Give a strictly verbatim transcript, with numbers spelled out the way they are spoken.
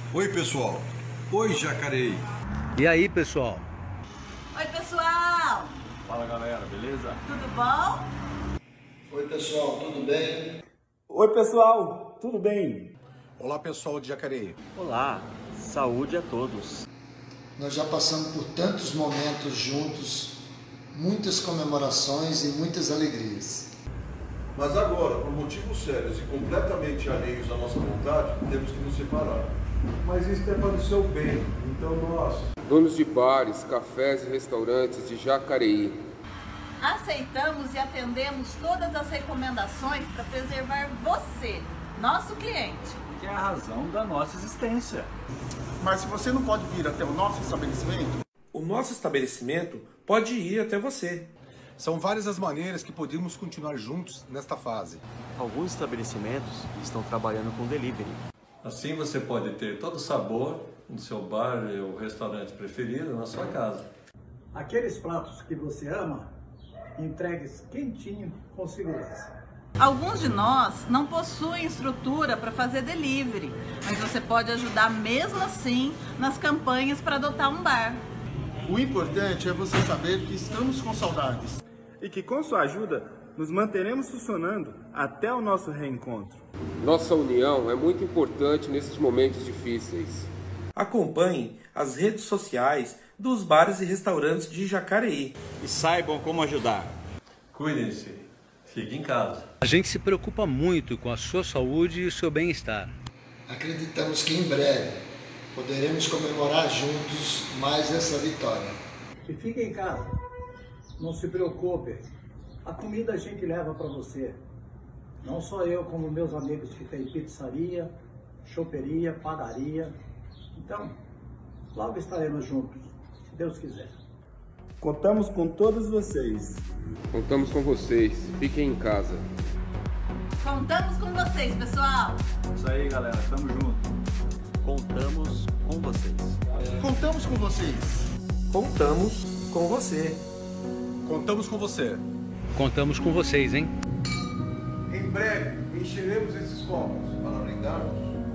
Oi, pessoal. Oi, Jacareí. E aí, pessoal? Oi, pessoal. Fala, galera, beleza? Tudo bom? Oi, pessoal, tudo bem? Oi, pessoal, tudo bem? Olá, pessoal de Jacareí. Olá, saúde a todos. Nós já passamos por tantos momentos juntos, muitas comemorações e muitas alegrias. Mas agora, por motivos sérios e completamente alheios à nossa vontade, temos que nos separar. Mas isso é para o seu bem, então nós... donos de bares, cafés e restaurantes de Jacareí, aceitamos e atendemos todas as recomendações para preservar você, nosso cliente. Que é a razão da nossa existência. Mas se você não pode vir até o nosso estabelecimento, o nosso estabelecimento pode ir até você. São várias as maneiras que podemos continuar juntos nesta fase. Alguns estabelecimentos estão trabalhando com delivery. Assim você pode ter todo o sabor no seu bar ou restaurante preferido na sua casa. Aqueles pratos que você ama, entregues quentinho com segurança. Alguns de nós não possuem estrutura para fazer delivery, mas você pode ajudar mesmo assim nas campanhas para adotar um bar. O importante é você saber que estamos com saudades e que com sua ajuda nos manteremos funcionando até o nosso reencontro. Nossa união é muito importante nesses momentos difíceis. Acompanhe as redes sociais dos bares e restaurantes de Jacareí e saibam como ajudar. Cuidem-se, fiquem em casa. A gente se preocupa muito com a sua saúde e o seu bem-estar. Acreditamos que em breve poderemos comemorar juntos mais essa vitória. E fique em casa, não se preocupe. A comida a gente leva para você. Não só eu, como meus amigos que têm pizzaria, choperia, padaria. Então, logo estaremos juntos, se Deus quiser. Contamos com todos vocês. Contamos com vocês. Fiquem em casa. Contamos com vocês, pessoal. Isso aí, galera. Tamo junto. Contamos com vocês. Contamos com vocês. Contamos com você. Contamos com você. Contamos com vocês, hein? Em breve, encheremos esses copos Para brindarmos